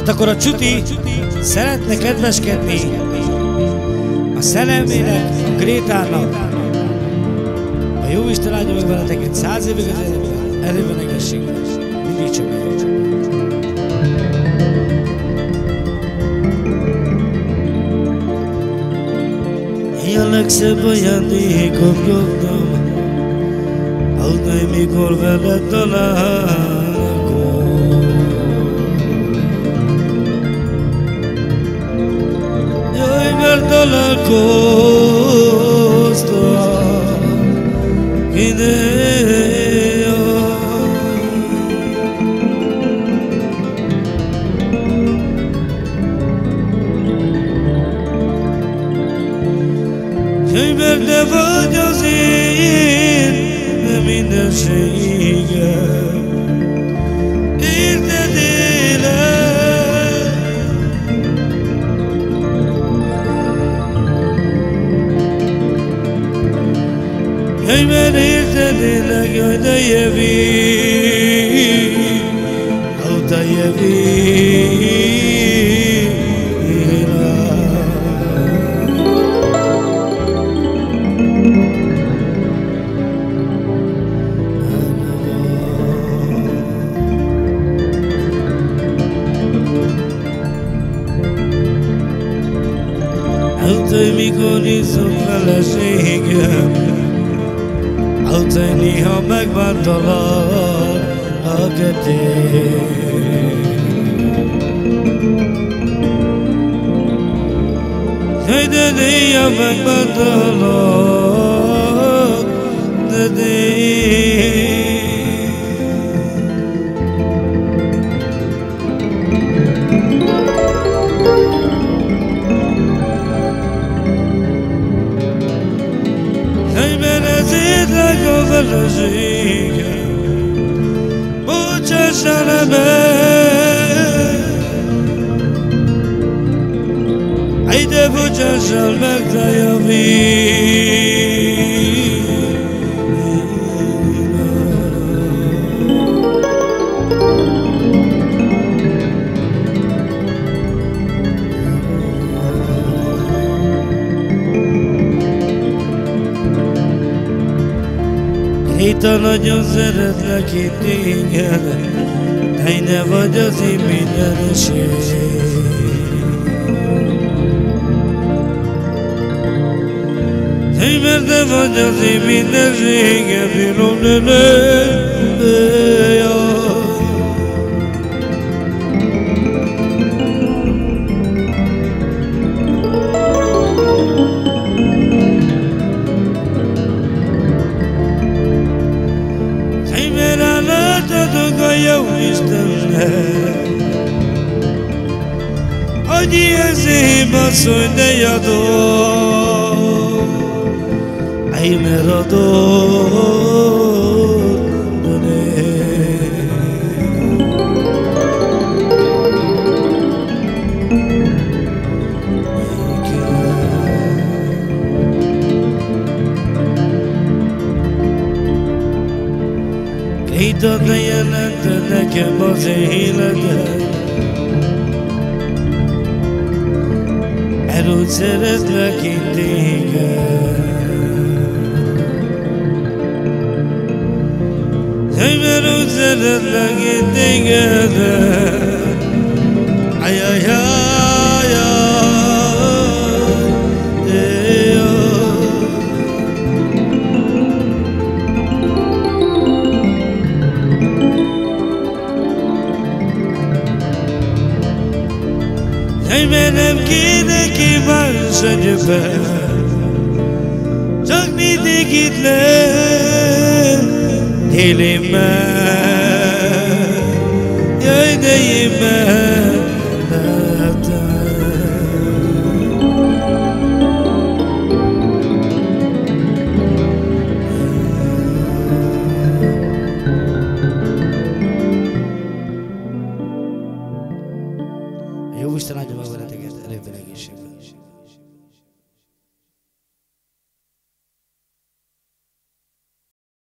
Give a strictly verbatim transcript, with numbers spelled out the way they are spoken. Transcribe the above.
Hát akkor a Csuti szeretne kedveskedni a Szellemének, a Grétának. A Jóisten áldja meg veleteket száz évig az életben, erőben, egészségben. Mindig csak meg. A legszebb ajándékom jobbom, autnai mikor veled találkozom. Jaj, mert találkoztam ideja. Jaj, mert te vagy az én, de mindenségem, érted élek. Jaj, mert érted élek, jaj, de jevi, ó, te jevi. Autai mikor iszom feleségem, autai néha megbántalak a ketén. Jaj, de néha megbántalak, de néha. Drága feleségem, bocsássál le meg, ej, de bocsássál meg, te javíts. Gréta, nagyon szeretlek én téged, te ne vagy az én mindenesség. Te, mert te vagy az én mindenségem, bírom, ne, ne, a jó Istennek, hogy ilyen szép asszony, de jadó, ej, mert adó, de Gréta, te jelented nekem az életet, mert úgy szeretlek én téged. Jaj, mert úgy szeretlek én téged, ajajajaj. Jaj, mert nem kéne kívánsz a gyöpel, csak mindig itt lennél én meg. Jaj, de én meg.